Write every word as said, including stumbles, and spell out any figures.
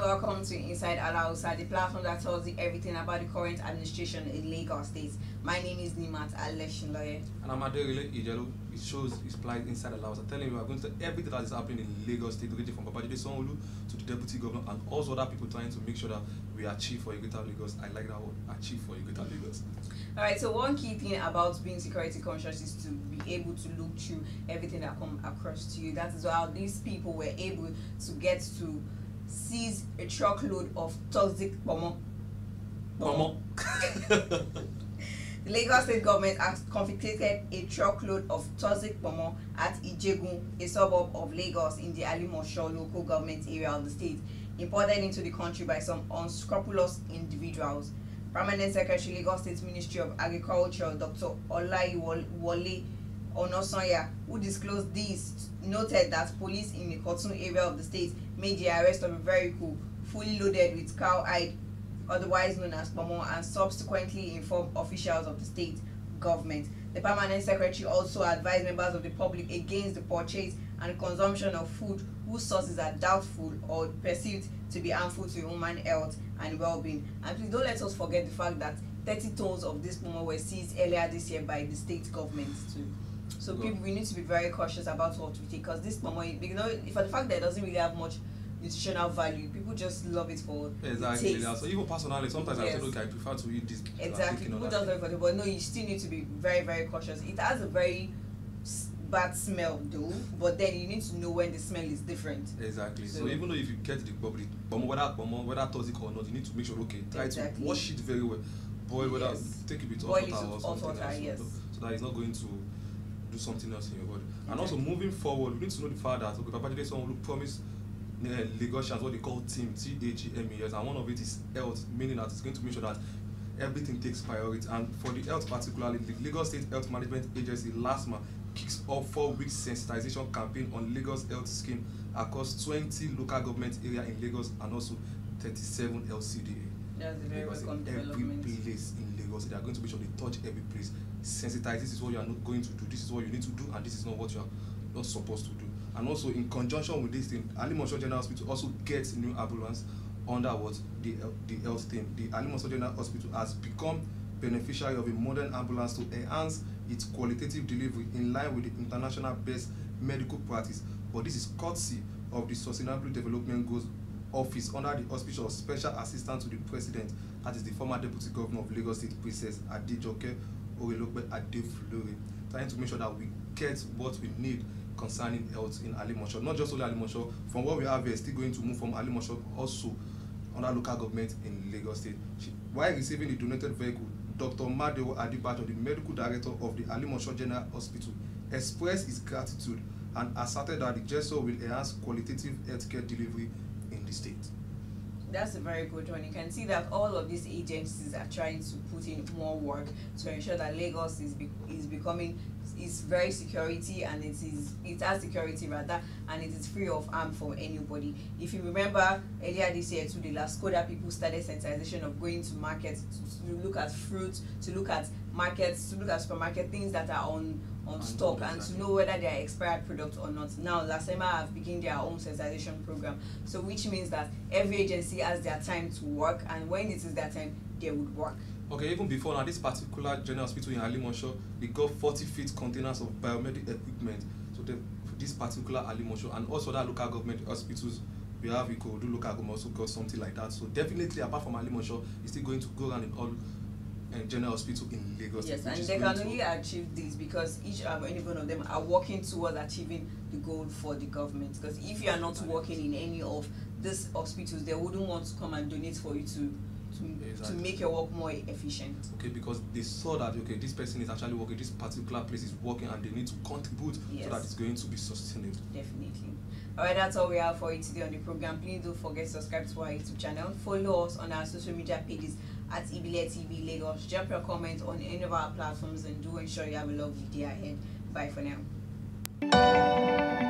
welcome to Inside Alausa, the platform that tells you everything about the current administration in Lagos State. My name is Nimat Aleshinloye. And I'm Aderile Ijelo. It shows his plight inside Alausa, telling you we are going to everything that is happening in Lagos State, ranging from Babajide Sanwo-Olu to the Deputy Governor and also other people trying to make sure that we achieve for a greater Lagos. I like that word, achieve for a greater Lagos. Alright, so one key thing about being security conscious is to be able to look through everything that comes across to you. That is how these people were able to get to seize a truckload of toxic pomo. Pomo. The Lagos State government has confiscated a truckload of toxic pomo at Ijegun, a suburb of Lagos in the Alimosho local government area of the state, imported into the country by some unscrupulous individuals. Permanent Secretary, Lagos State Ministry of Agriculture, Doctor Olaiwole Onosanya, who disclosed this, noted that police in the Kotun area of the state made the arrest of a vehicle fully loaded with cowhide, otherwise known as pomo, and subsequently informed officials of the state government. The Permanent Secretary also advised members of the public against the purchase and consumption of food whose sources are doubtful or perceived to be harmful to human health and well-being. And please don't let us forget the fact that thirty tons of this pomo were seized earlier this year by the state government too. So yeah. People, we need to be very cautious about what we take, because this pomo, you know, for the fact that it doesn't really have much nutritional value, people just love it for exactly. the taste. Yeah. So even personally, sometimes yes. I say, look, I prefer to eat this. Exactly. People just love it for the, but no, you still need to be very, very cautious. It has a very bad smell though, but then you need to know when the smell is different. Exactly. So, so even though if you get the bubble, pomo, whether pomo, whether toxic or not, you need to make sure, okay, try exactly. to wash it very well, boil whether yes. take a bit of water or something water, else, yes. so, so that it's not going to do something else in your body. And exactly. also moving forward, we need to know the fact that okay, Babajide Sanwo-Olu promised uh, Lagosians what they call team T H E M E S, and one of it is health, meaning that it's going to make sure that everything takes priority. And for the health particularly, the Lagos State Health Management Agency LASMA kicks off four week sensitization campaign on Lagos health scheme across twenty local government area in Lagos and also thirty-seven L C D A. That's a very Lagos, welcome every development. place in Lagos, they are going to make sure they touch every place. Sensitize, this is what you are not going to do, this is what you need to do, and this is not what you are not supposed to do. And also in conjunction with this thing, Alimosho General Hospital also gets new ambulance under what the the health team. The Alimosho General Hospital has become beneficiary of a modern ambulance to enhance its qualitative delivery in line with the international best medical practice. But this is courtesy of the Sustainable Development Goals Office under the auspice of Special Assistant to the President, that is the former Deputy Governor of Lagos State, Princess Adejoke Orelope Adefulore, trying to make sure that we get what we need concerning health in Alimosho. Not just only Alimosho, from what we have here, still going to move from Alimosho also under local government in Lagos State. She, while receiving the donated vehicle, Doctor Madewo Adibajo, the medical director of the Alimosho General Hospital, expressed his gratitude and asserted that the gesture will enhance qualitative healthcare delivery in the state. That's a very good one. You can see that all of these agencies are trying to put in more work to ensure that Lagos is be is becoming is very security, and it is it has security rather, and it is free of harm for anybody. If you remember earlier this year to the last Skoda, people started sensitization of going to markets to, to look at fruits, to look at markets, to look at supermarket things that are on on stock, and to know whether they are expired products or not. Now Lasema have begun their own sensitization program, so which means that every agency has their time to work, and when it is their time, they would work. Okay, even before now, this particular general hospital in Alimosho, they got forty feet containers of biomedical equipment. So the, for this particular Alimosho and also that local government hospitals we have, we could do local government also got something like that. So definitely, apart from Alimosho, it's still going to go around in all and general hospital in Lagos. Yes, and they can only achieve this because each and any one of them are working towards achieving the goal for the government. Because if you are not working in any of these hospitals, they wouldn't want to come and donate for you to to, exactly. to make your work more efficient. Okay, because they saw that okay, this person is actually working, this particular place is working, and they need to contribute yes. so that it's going to be sustainable. Definitely. Alright, that's all we have for you today on the program. Please don't forget to subscribe to our YouTube channel. Follow us on our social media pages at Ibile T V Lagos. Drop your comment on any of our platforms, and do ensure you have a lovely day ahead. Bye for now.